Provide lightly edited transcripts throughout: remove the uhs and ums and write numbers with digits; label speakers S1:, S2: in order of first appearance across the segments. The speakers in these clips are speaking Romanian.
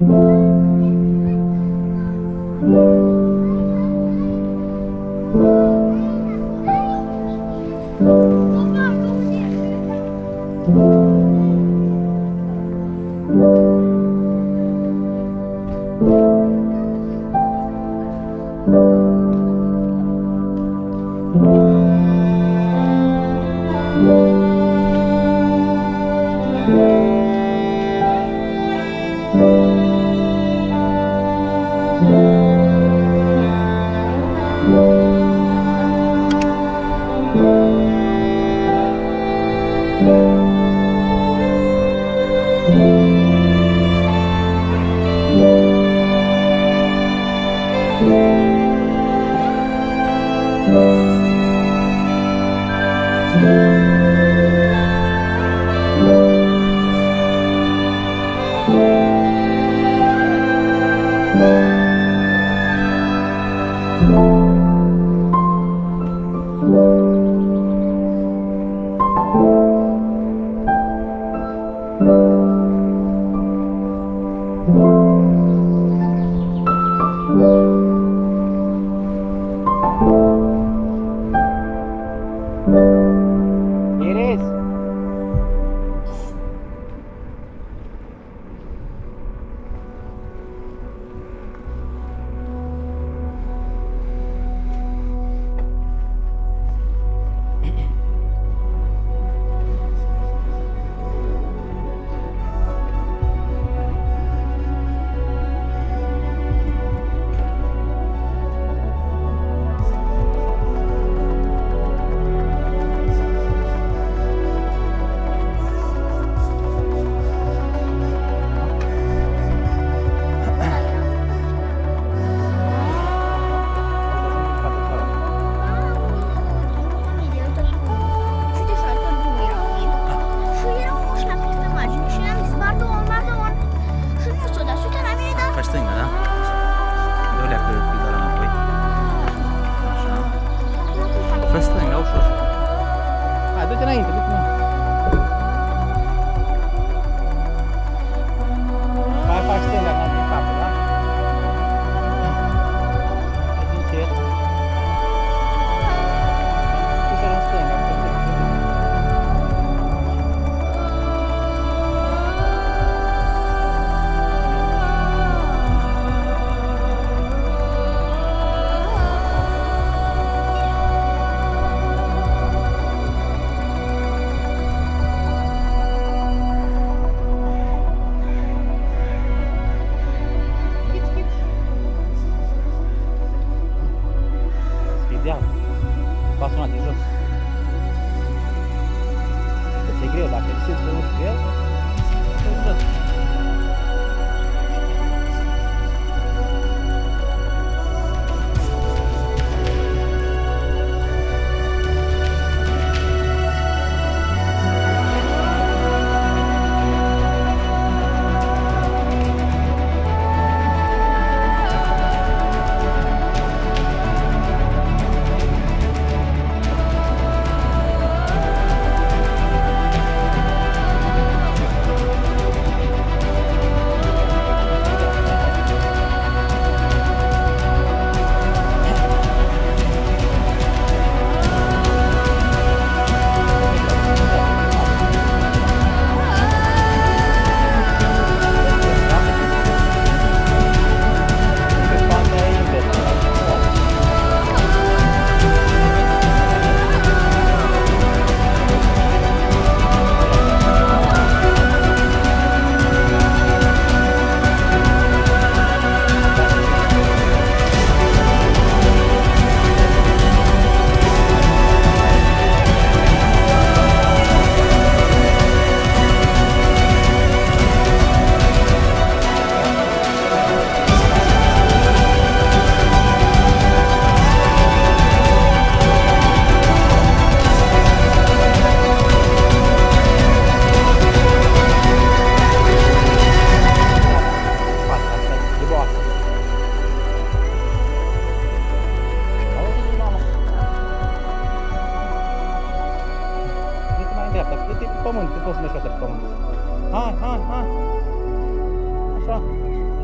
S1: pământ, nu poți să mergi pe pământ. Hai, hai, hai. Așa.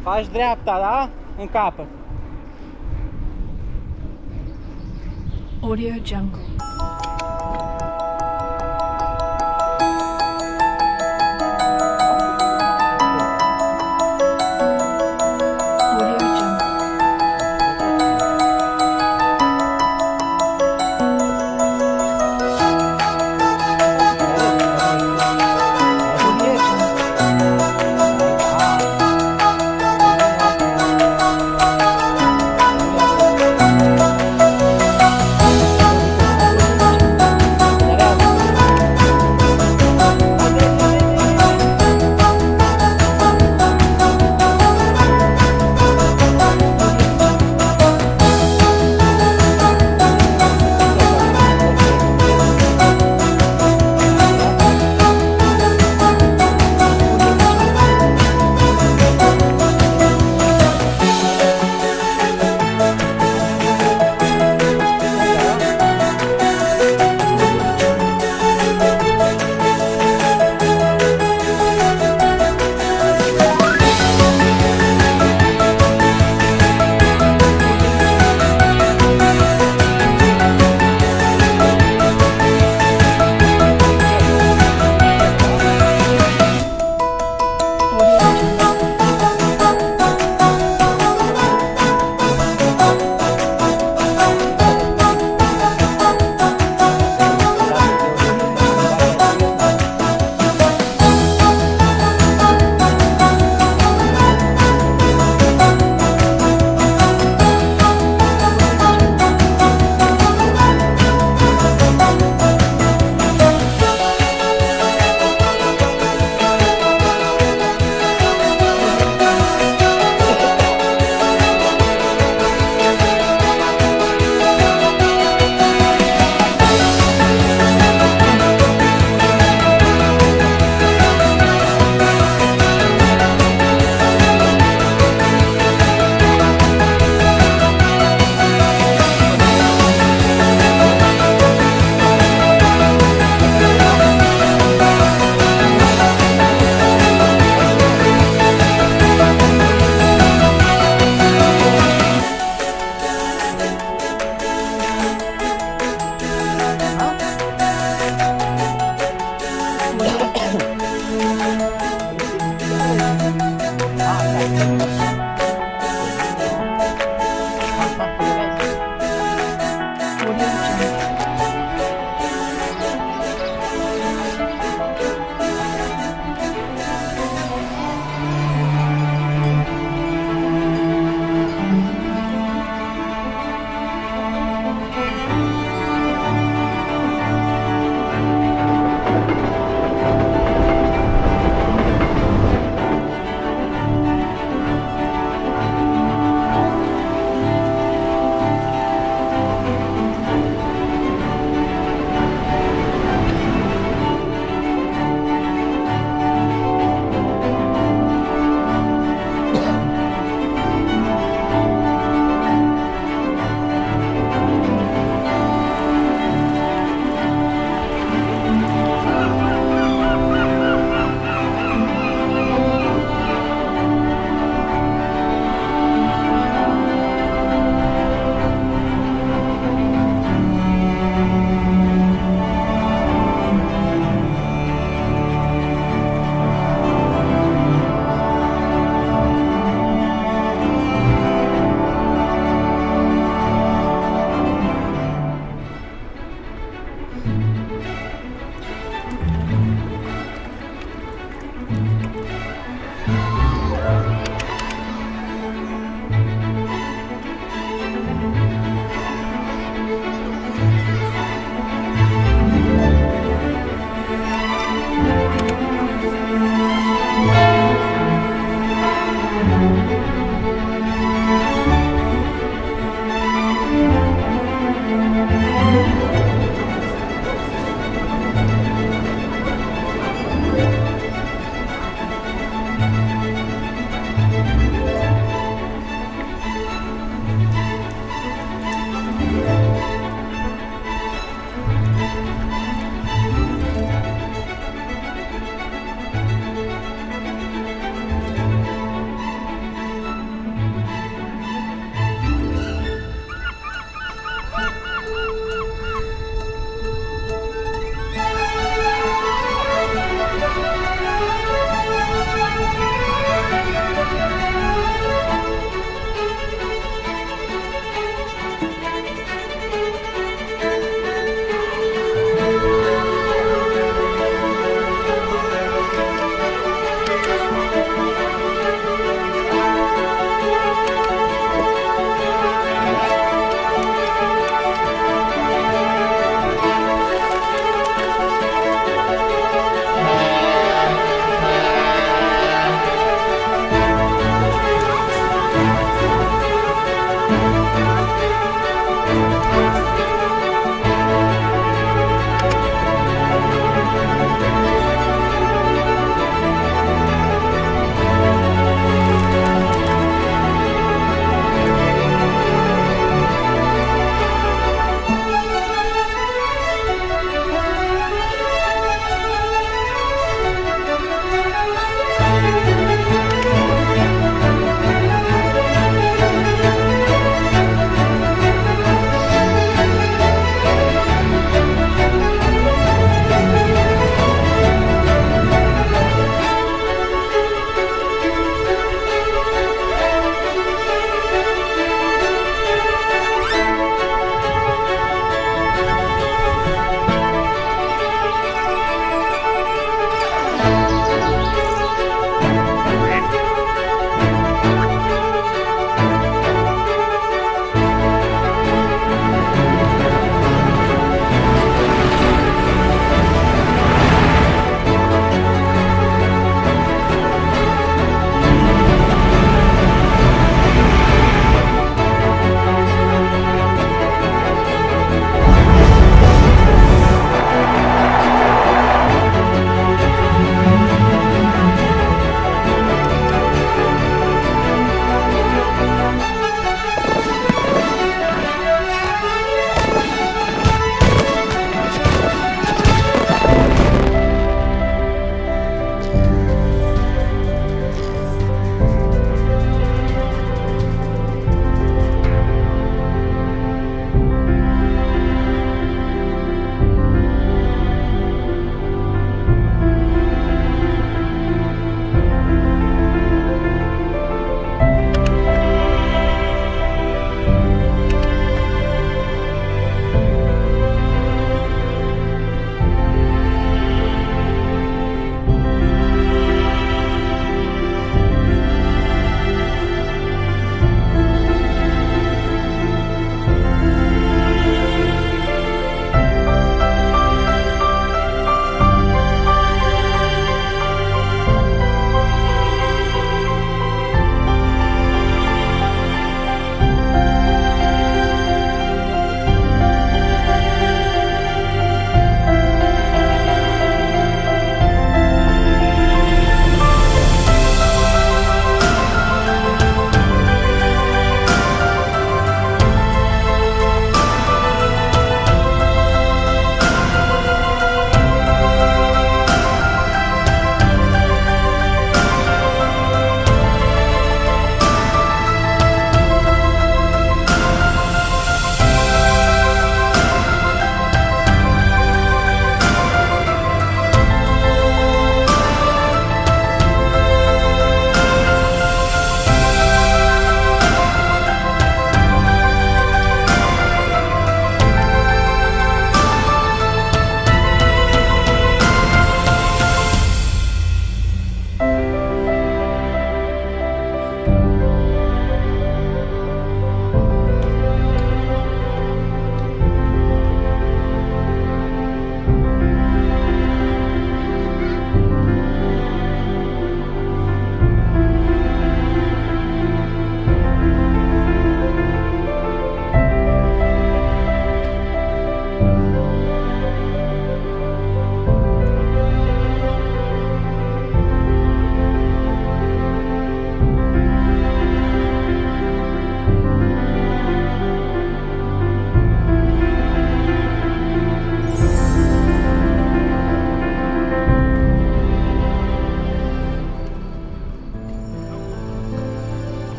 S1: Faci dreapta, da? În capăt.
S2: Audio Jungle.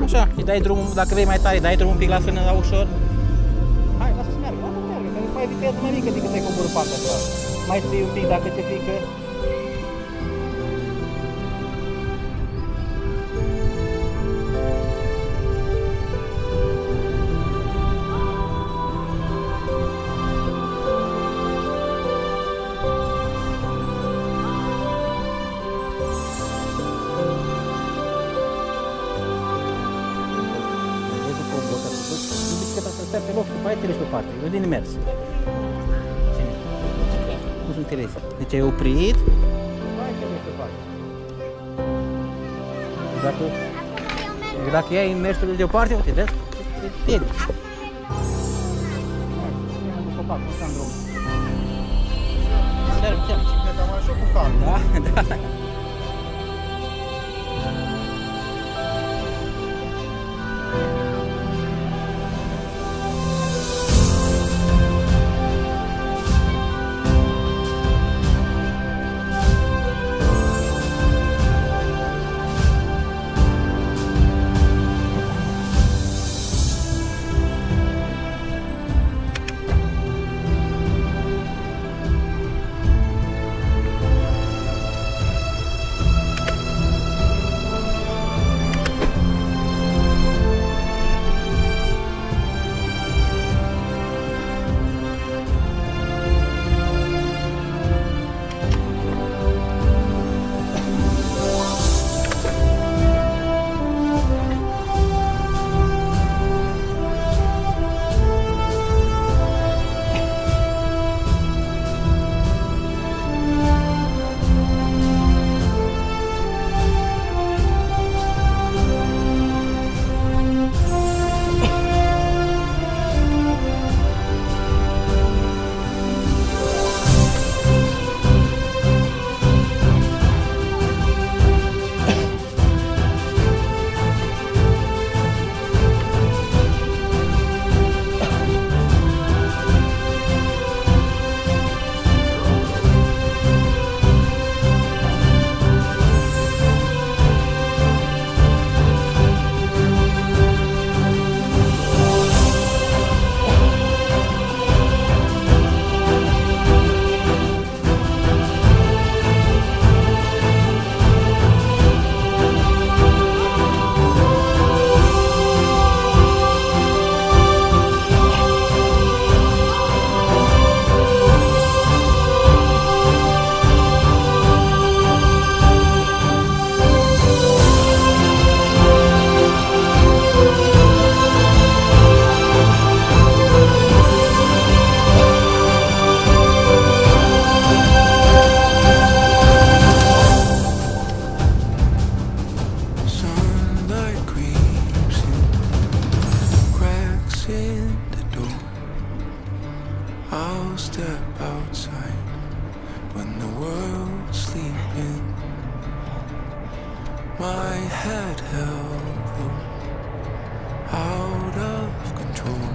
S1: Așa, îi dai drumul, dacă vrei mai tare, dai drumul un pic la frână, la ușor. Hai, lasă să meargă, lasă să meargă, că mai viteză mai mică decât ai coborât partea asta. Mai ții un pic dacă te frică. Stai pe loc, după aia te legi pe parte, nu din mers. Cum sunt telezi? Deci ai oprit, după aia te legi pe parte. Dacă iai mersul deoparte, uite, vezi? Te piedi. Hai, nu copac, nu stai în drum. Chiar,
S2: Bicicleta mai așa cu calm.
S1: da, da.
S3: I'll step outside when the world's sleeping. My head held low, out of control.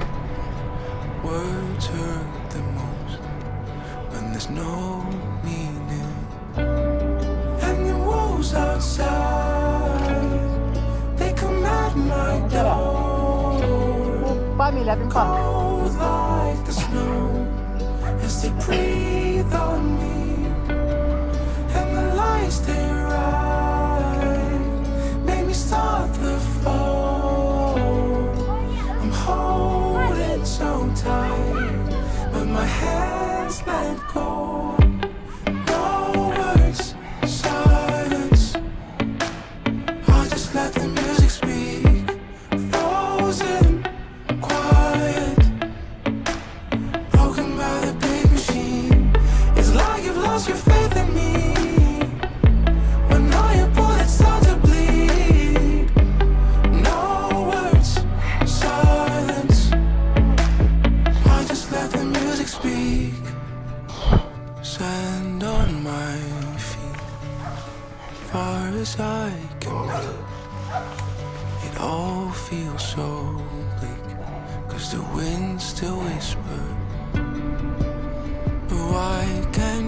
S3: Words hurt the most when there's no meaning. And the wolves outside, they come at my door.
S1: Familia din parc.
S3: Cold like the snow as they breathe on me, and the lights they ride make me start the fall. I'm holding so tight, but my hands let go. No words, silence. I just let the music speak. Frozen, quiet, broken by the big machine. It's like you've lost your faith in me when all your bullets start to bleed. No words, silence. I just let the music speak. Sand on my feet, far as I can be. It all feels so bleak, 'cause the wind still whispers. But why can't